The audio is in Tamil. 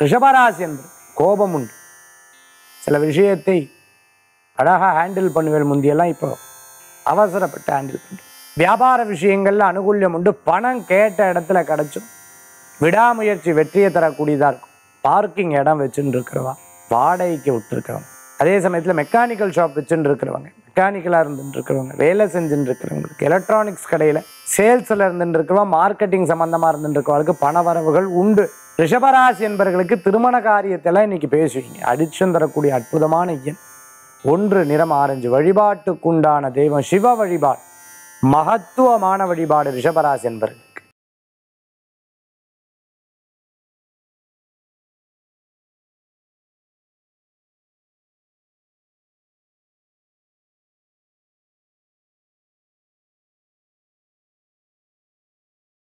ரிஷபராசி என்பது கோபம் உண்டு. சில விஷயத்தை அழகாக ஹேண்டில் பண்ணுவேன். முந்தியெல்லாம் இப்போ அவசரப்பட்டு ஹேண்டில் பண்ணுறேன். வியாபார விஷயங்கள்ல அனுகூல்யம் உண்டு. பணம் கேட்ட இடத்துல கிடைச்சும். விடாமுயற்சி வெற்றியை தரக்கூடியதாக இருக்கும். பார்க்கிங் இடம் வச்சுன்னு இருக்கிறவா, வாடகைக்கு விட்டுருக்கிறவங்க, அதே சமயத்தில் மெக்கானிக்கல் ஷாப் வச்சுன்னு இருக்கிறவங்க, மெக்கானிக்கலாக இருந்துட்டு இருக்கிறவங்க, வேலை செஞ்சுட்டு இருக்கிறவங்களுக்கு, எலக்ட்ரானிக்ஸ் கடையில் சேல்ஸில் இருந்துட்டு இருக்கிறவா, மார்க்கெட்டிங் சம்மந்தமாக இருந்துட்டு இருக்கிறவங்களுக்கு பண வரவுகள் உண்டு. ரிஷபராசி என்பவர்களுக்கு திருமண காரியத்தெல்லாம் இன்னைக்கு பேசுவீங்க. அடிச்சும் தரக்கூடிய அற்புதமான எண் 1, நிறம் ஆரஞ்சு. வழிபாட்டுக்குண்டான தெய்வம் சிவ வழிபாடு, மகத்துவமான வழிபாடு ரிஷபராசி என்பவர்கள்.